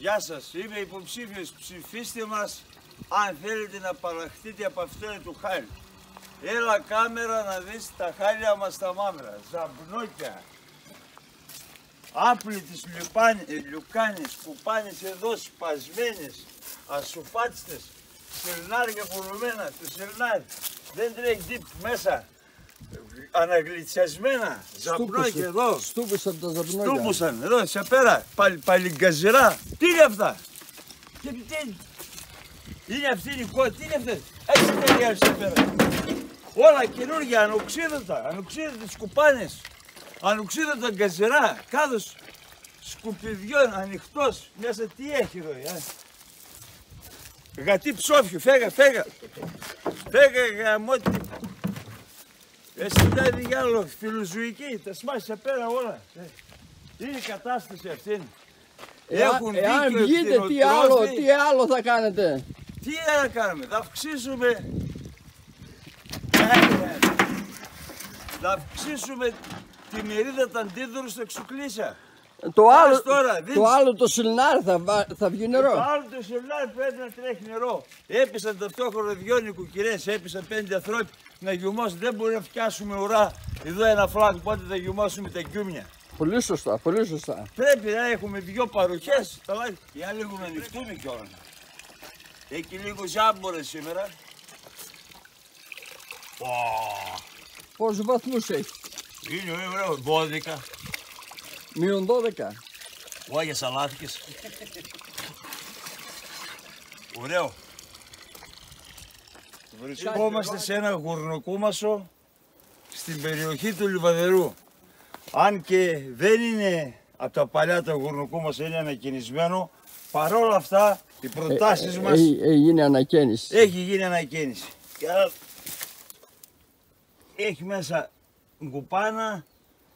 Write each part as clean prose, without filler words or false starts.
Γεια σας, είμαι υποψήφιος, ψηφίστε μας αν θέλετε να παραχθείτε από αυτό του χάλι. Έλα κάμερα να δεις τα χάλια μας τα μαύρα, ζαμπνόκια. Άπλοι της λιουκάνης που πάνε εδώ σπασμένες, ασουφάτιστες, συρνάρια πουλωμένα, το συρνάρι. Δεν τρέχει τύπ μέσα, αναγλιτσιασμένα, ζαμπνόκια εδώ. Στούπουσαν τα ζαμπνόκια. Στούπουσαν εδώ, σε πέρα, παλιγκαζερά. Τι είναι αυτά. Είναι αυτή η εικόνα, τι είναι αυτές. Έτσι ταιριάζει σε πέρα. Όλα καινούργια, ανοξίδωτες κουπάνες, ανοξίδωτα γκαζερά, κάδος σκουπιδιών ανοιχτός, μέσα τι έχει εδώ, γατί ψόφιο, φέγα γαμώτη. Εσύ τα διάλογο, φιλοζωική, τα σμάσια πέρα όλα. Είναι η κατάσταση αυτή. Εάν βγείτε, τι άλλο θα κάνετε. Τι θα κάνουμε, θα αυξήσουμε. Θα αυξήσουμε τη μερίδα των αντίδωρων στο εξουκλήσια. Το άλλο το σιλνάρι θα βγει νερό. Το άλλο το σιλνάρι πρέπει να τρέχει νερό. Έπεσαν ταυτόχρονα 2 νοικοκυρές, έπεσαν 5 ανθρώποι να γιουμώσουν. Δεν μπορεί να φτιάσουμε ουρά εδώ ένα φλάκ, πότε θα γιουμώσουμε τα γκιούμια. Πολύ σωστά, πολύ σωστά. Πρέπει να έχουμε 2 παροχές. Για λίγο να ανοιχτούμε κιόλας. Έχει λίγο ζάμπορες σήμερα. Πόσους βαθμούς έχει. Είναι ωραίο, 12. Μείον 12. Όχι, σαλάθηκες. Ωραίο. Βρισκόμαστε σε ένα γουρνοκούμασο στην περιοχή του Λιβαδερού. Αν και δεν είναι από τα παλιά το γουρνοκούμασο, είναι ανακαινισμένο, παρόλα αυτά οι προτάσεις μας... Έχει γίνει ανακαίνιση. Έχει γίνει ανακαίνιση. Έχει μέσα γκουπάνα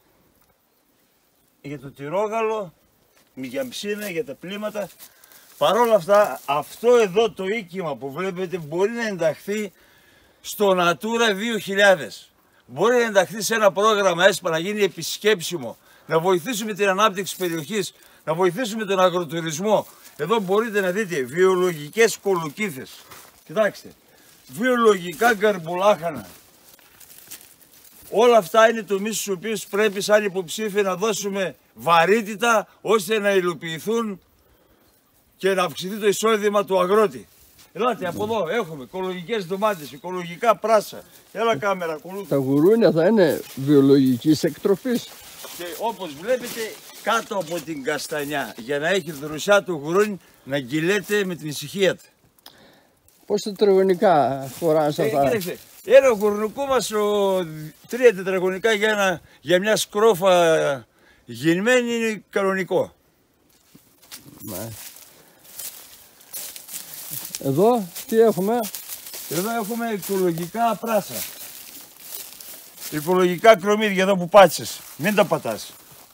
για το τυρόγαλο, για ψήνα, για τα πλήματα. Παρ' όλα αυτά, αυτό εδώ το οίκημα που βλέπετε μπορεί να ενταχθεί στο Natura 2000. Μπορεί να ενταχθεί σε ένα πρόγραμμα ΕΣΠΑ, να γίνει επισκέψιμο, να βοηθήσουμε την ανάπτυξη της περιοχής, να βοηθήσουμε τον αγροτουρισμό. Εδώ μπορείτε να δείτε βιολογικές κολοκύθες. Κοιτάξτε, βιολογικά γκαρμπουλάχανα. Όλα αυτά είναι τομείς στους οποίους πρέπει σαν υποψήφοι να δώσουμε βαρύτητα ώστε να υλοποιηθούν και να αυξηθεί το εισόδημα του αγρότη. Ελάτε από εδώ, έχουμε οικολογικές ντομάτες, οικολογικά πράσα. Έλα κάμερα, ακολούθα. Τα γουρούνια θα είναι βιολογικής εκτροφής. Και όπως βλέπετε κάτω από την καστανιά, για να έχει δροσιά το γουρούνι να γκυλέται με την ησυχία του. Πώς τετραγωνικά χωράνε αυτά. Ένα γουρνικό μας 3 τετραγωνικά για μια σκρόφα γεννημένη είναι κανονικό. Εδώ τι έχουμε. Εδώ έχουμε οικολογικά πράσα. Οικολογικά κρομίδια εδώ που πάτησες. Μην τα πατάς.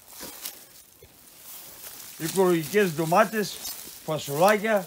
Οικολογικές ντομάτες, φασολάκια.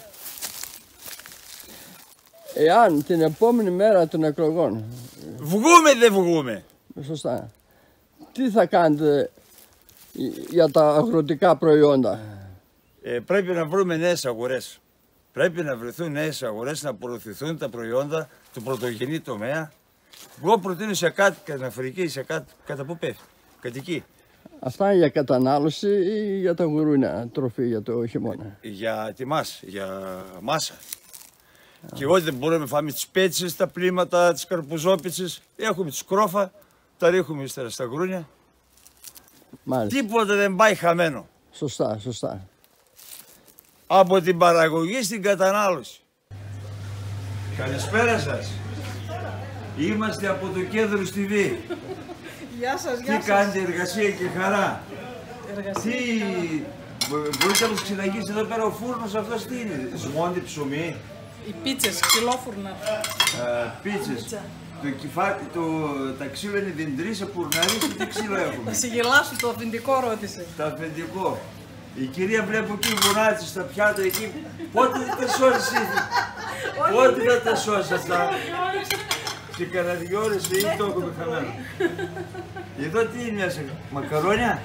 Εάν την επόμενη μέρα των εκλογών... Βγούμε δεν βγούμε. Σωστά. Τι θα κάνετε για τα αγροτικά προϊόντα. Πρέπει να βρούμε νέες αγορές. Πρέπει να βρεθούν νέες αγορές, να προωθηθούν τα προϊόντα του πρωτογενή τομέα. Εγώ προτείνω σε κάτι Αφρική, σε κάτι κατά πού πέφτει. Κατοική. Αυτά είναι για κατανάλωση ή για τα γουρούνια τροφή για το χειμώνα. Για τη μάσα, για μάσα. Και εγώ δεν μπορούμε να φάμε τις πέτσες, τα πλήματα, τις καρπουζόπιτσες. Έχουμε τη σκρόφα, τα ρίχνουμε ύστερα στα γουρούνια. Μάλιστα. Τίποτα δεν πάει χαμένο. Σωστά, σωστά. Από την παραγωγή στην κατανάλωση. Καλησπέρα σας. Είμαστε από το Κέντρος TV. Γεια σας, γεια σας. Τι κάνετε, εργασία και χαρά. Εργασία Τι... Μπορείτε να μας ξεναγήσει εδώ πέρα ο φούρνος αυτός τι είναι, σμόντι, ψωμί. Οι πίτσες, κιλόφουρνα. Πίτσες. Τα ξύλα είναι δεντρή, πουρναρί και τι ξύλο έχουμε. Θα σε γελάσω, το αφεντικό ρώτησε. Το αφεντικό. Η κυρία βλέπω εκεί γονάτισε στα πιάτα εκεί. Πότε θα τα σώσεις ήδη. Πότε θα τα σώσεις αυτά. Και κανένα 2 ώρες ή το έχουμε χαμένο. Εδώ τι είναι μέσα, μακαρόνια.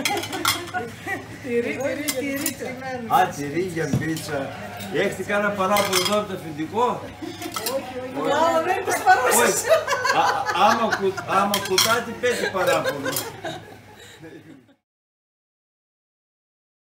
Τυρί τσιμένο. Α, τυρί για πίτσα. Έχετε κάνα παράπονο εδώ από το αφεντικό. Όχι. Άλλο δεν είναι παρούσες. Όχι. Άμα κουτάτε πέσει παράπονο.